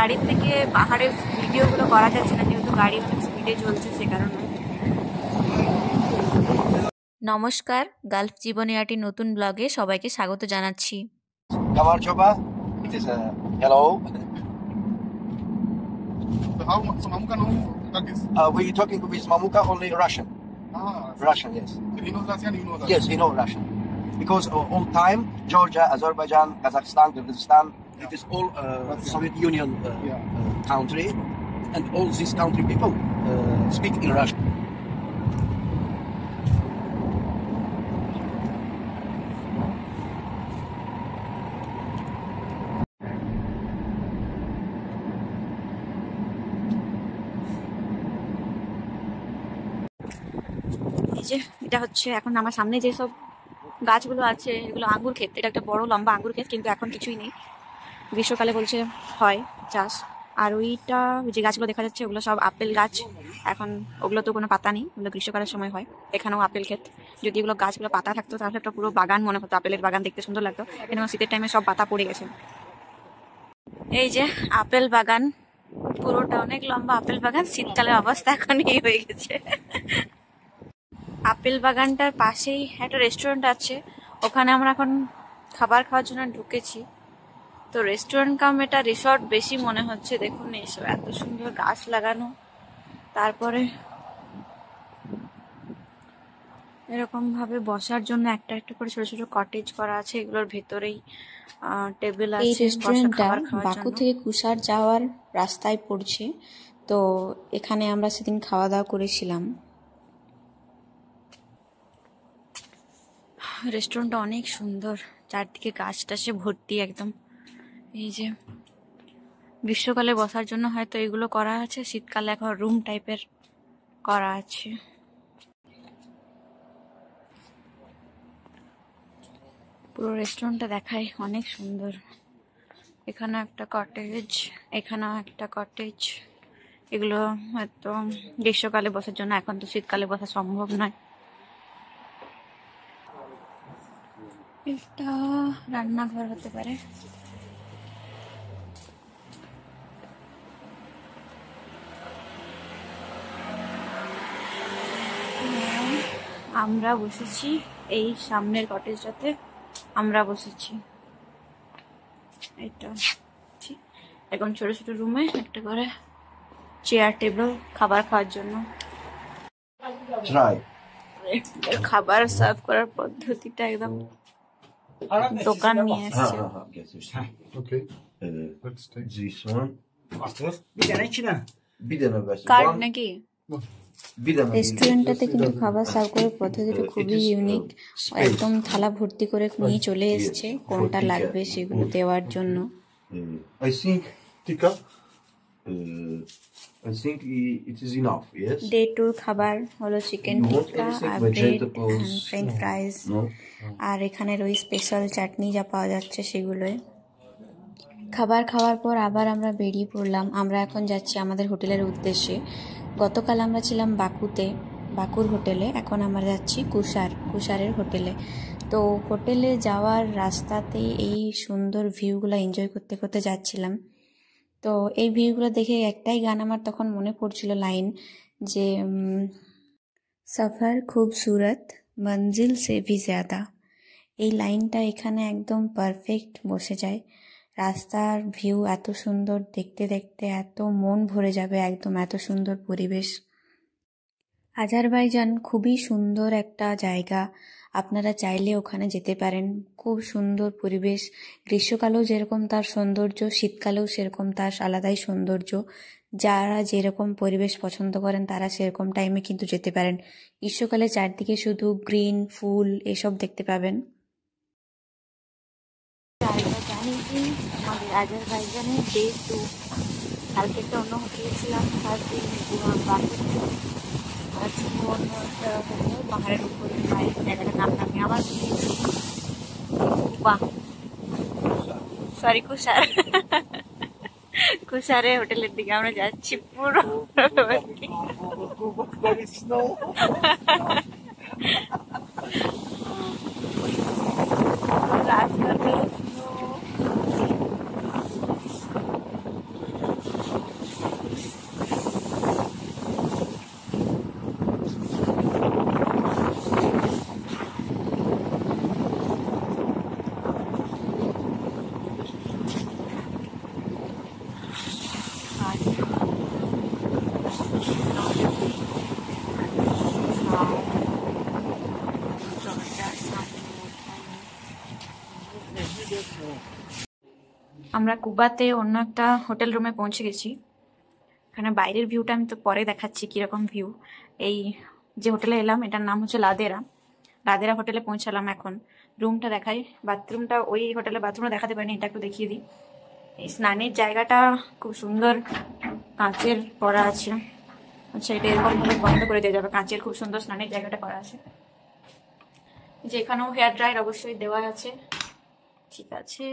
গাড়ির থেকে পাহাড়ের ভিডিওগুলো করা যাচ্ছে না, যেহেতু গাড়ি অনেক স্পিডে চলছে সে কারণে। নমস্কার, গালফ জীবনিয়াটির নতুন ব্লগে সবাইকে স্বাগত জানাচ্ছি। Kamar coba. It is hello. So Mamuka know Turkish? We talking with Mamuka only Russian. Russian, yes. So he knows Russian, you know Russian? Yes, he know Russian. Because all time Georgia, Azerbaijan, Kazakhstan, Kyrgyzstan, it is all Soviet Union country, and all these country people speak in Russian. যে এটা হচ্ছে এখন আমার সামনে যে সব গাছগুলো আছে এগুলো আঙ্গুর ক্ষেত। এটা একটা বড় লম্বা আঙ্গুর ক্ষেত, কিন্তু এখন কিছুই নেই। গ্রীষ্মকালে বলছে হয় চাষ। আর ওইটা যে গাছগুলো দেখা যাচ্ছে ওগুলো সব আপেল গাছ। এখন ওগুলো তো কোনো পাতা নেই, ওগুলো গ্রীষ্মকালের সময় হয়। এখানেও আপেল ক্ষেত। যদি এগুলো গাছগুলো পাতা থাকতো তাহলে একটা পুরো বাগান মনে হতো, আপেলের বাগান দেখতে সুন্দর লাগতো। কিন্তু শীতের টাইমে সব পাতা পড়ে গেছে। এই যে আপেল বাগান, পুরোটা অনেক লম্বা আপেল বাগান। শীতকালের অবস্থা এখন এই হয়ে গেছে। আপেল বাগানটার পাশেই একটা রেস্টুরেন্ট আছে, ওখানে আমরা এখন খাবার খাওয়ার জন্য ঢুকেছি। তো রেস্টুরেন্ট কাম এটা রিসর্ট বেশি মনে হচ্ছে। দেখুন এসব এত সুন্দর গাছ লাগানো, তারপরে এরকম ভাবে বসার জন্য একটা একটা করে ছোট ছোট কটেজ করা আছে। এগুলোর ভেতরেই টেবিল আছে। এই রেস্টুরেন্টটা বাকু থেকে কুসার যাওয়ার রাস্তায় পড়ছে, তো এখানে আমরা সেদিন খাওয়া দাওয়া করেছিলাম। রেস্টুরেন্টটা অনেক সুন্দর, চারদিকে গাছ টাছে ভর্তি একদম। এই যে গ্রীষ্মকালে বসার জন্য হয়তো এগুলো করা আছে, শীতকালে এখন রুম টাইপের করা আছে। পুরো রেস্টুরেন্টটা দেখায় অনেক সুন্দর। এখানে একটা কটেজ, এখানেও একটা কটেজ। এগুলো হয়তো গ্রীষ্মকালে বসার জন্য, এখন তো শীতকালে বসা সম্ভব নয়। এটা রান্নাঘর হতে পারে। আমরা বসেছি এই সামনের কটেজটাতে, আমরা বসেছি। এটা এখন ছোট ছোট রুমে একটা করে চেয়ার টেবিল খাবার খাওয়ার জন্য। খাবার সার্ভ করার পদ্ধতিটা একদম দোকান নিয়ে এসছে। কার্ড নাকি? রেস্টুরেন্টটাতে কিন্তু খাবার সার্ভ করার পদ্ধতিটা খুবই ইউনিক। একদম থালা ভর্তি করে নিয়ে চলে এসছে, কোনটা লাগবে সেগুলো দেওয়ার জন্য। ডে টুর খাবার হলো চিকেন টিক্কা আর ব্রেড, ফ্রেঞ্চ ফ্রাইজ, আর এখানের ওই স্পেশাল চাটনি যা পাওয়া যাচ্ছে সেগুলোই। খাবার খাওয়ার পর আবার আমরা বেরিয়ে পড়লাম। আমরা এখন যাচ্ছি আমাদের হোটেলের উদ্দেশ্যে। গতকাল আমরা ছিলাম বাকুতে, বাকুর হোটেলে। এখন আমরা যাচ্ছি কুসারের হোটেলে। তো হোটেলে যাওয়ার রাস্তাতে এই সুন্দর ভিউগুলো এনজয় করতে করতে যাচ্ছিলাম। তো এই ভিউগুলো দেখে একটাই গান আমার তখন মনে পড়ছিল, লাইন, যে সফর খুবসুরত মঞ্জিল সে ভি জ্যাদা। এই লাইনটা এখানে একদম পারফেক্ট বসে যায়। রাস্তার ভিউ এত সুন্দর, দেখতে দেখতে এত মন ভরে যাবে একদম, এত সুন্দর পরিবেশ। আজারবাইজান খুবই সুন্দর একটা জায়গা, আপনারা চাইলে ওখানে যেতে পারেন। খুব সুন্দর পরিবেশ। গ্রীষ্মকালেও যেরকম তার সৌন্দর্য, শীতকালেও সেরকম তার আলাদাই সৌন্দর্য। যারা যেরকম পরিবেশ পছন্দ করেন তারা সেরকম টাইমে কিন্তু যেতে পারেন। গ্রীষ্মকালে চারদিকে শুধু গ্রিন, ফুল এসব দেখতে পাবেন। আমাদের আজারবাইজানে ডে 2, কালকে একটা অন্য হোটেলে ছিলাম, ফার্স্ট দিন বাকুতে, আজকে অন্য একটা হোটেল পাহাড়ের উপরে জায়গাটার নাম আমি আবার কুসার। কুসারে হোটেলের দিকে আমরা যাচ্ছি। পুরো রাস্তাতে আমরা কুবাতে অন্য একটা হোটেল রুমে পৌঁছে গেছি। এখানে বাইরের ভিউটা আমি তো পরে দেখাচ্ছি কিরকম ভিউ। এই যে হোটেলে এলাম এটার নাম হচ্ছে লাদেরা। লাদেরা হোটেলে পৌঁছালাম এখন। রুমটা দেখাই, বাথরুমটা ওই হোটেলে বাথরুমটা দেখাতে পারিনি, এটা একটু দেখিয়ে দিই। এই স্নানের জায়গাটা খুব সুন্দর, কাঁচের করা আছে। আচ্ছা, এটা এরকম ভাবে বন্ধ করে দেওয়া যাবে, কাঁচের খুব সুন্দর স্নানের জায়গাটা করা আছে। যে এখানেও হেয়ার ড্রায়ার অবশ্যই দেওয়া আছে। ঠিক আছে,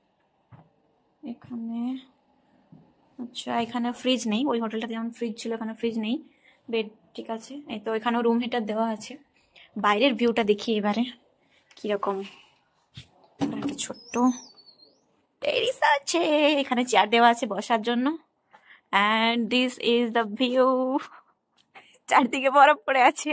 এখানে আচ্ছা এখানে ফ্রিজ নেই, ওই হোটেলটাতে যেমন ফ্রিজ ছিল এখানে ফ্রিজ নেই। বেড ঠিক আছে। এই তো এখানেও রুম হিটার দেওয়া আছে। বাইরের ভিউটা দেখি এবারে কিরকম। একটা ছোট্ট টেরিস আছে, এখানে চেয়ার দেওয়া আছে বসার জন্য। And this is the view. চারদিকে বরফ পড়ে আছে।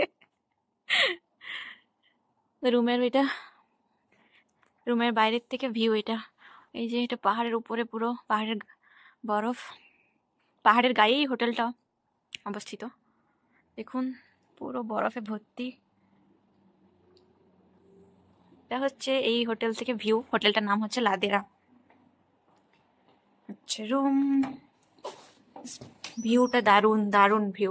রুমের এটা, রুমের বাইরের থেকে ভিউ এটা। এই যে এটা পাহাড়ের উপরে, পুরো পাহাড়ের বরফ, পাহাড়ের গায়েই হোটেলটা অবস্থিত। দেখুন পুরো বরফে ভর্তি। এটা হচ্ছে এই হোটেল থেকে ভিউ। হোটেলটার নাম হচ্ছে লাদেরা। আচ্ছা রুম, ভিউটা দারুণ দারুণ ভিউ।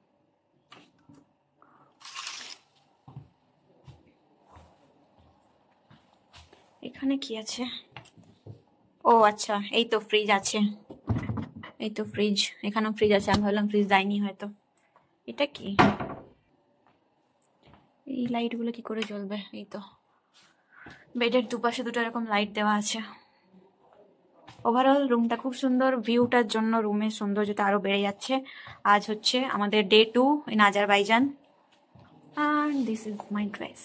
এখানে কি আছে? ও আচ্ছা, এই তো ফ্রিজ আছে, এই তো ফ্রিজ, এখানেও ফ্রিজ আছে। আমি ভাবলাম ফ্রিজ দেয়নি হয়তো। এটা কি? এই লাইট গুলো কি করে জ্বলবে? এই তো বেডের দুপাশে দুটো এরকম লাইট দেওয়া আছে। ওভারঅল রুমটা খুব সুন্দর। ভিউটার জন্য রুমের সৌন্দর্যতা আরো বেড়ে যাচ্ছে। আজ হচ্ছে আমাদের day 2 in Azerbaijan. and this is my dress.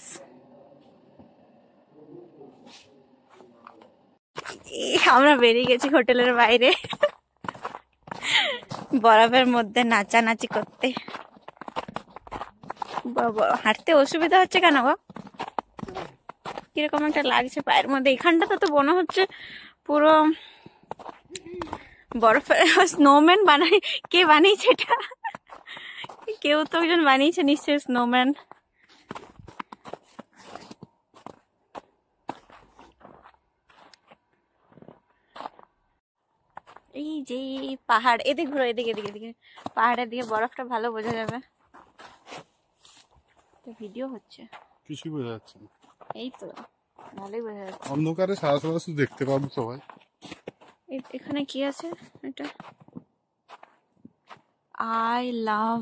আমরা বেরিয়ে গেছি হোটেলের বাইরে বরফের মধ্যে নাচানাচি করতে। বাবা, হাঁটতে অসুবিধা হচ্ছে কেন গো? কিরকম একটা লাগছে পায়ের মধ্যে। এখানটাতে তো মনে হচ্ছে পুরো বরফের। স্নোম্যান বানাই, কে বানিয়েছে এটা? কেউ তো একজন বানিয়েছে নিশ্চয়ই স্নোম্যান। এই যে পাহাড়, এদিকে ঘুরো, এদিকে এদিকে এদিকে। পাহাড়ের দিকে বরফটা ভালো বোঝা যাবে। ভিডিও হচ্ছে, কিছুই বোঝা যাচ্ছে না। এই তো ভালোই বোঝা যাচ্ছে। অন্ধকারে সারা সারা শুধু দেখতে পাবো সবাই। এখানে কি আছে এটা? আই লাভ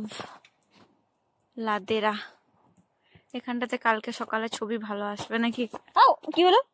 লাদেরা। এখানটাতে কালকে সকালে ছবি ভালো আসবে নাকি? কি হলো?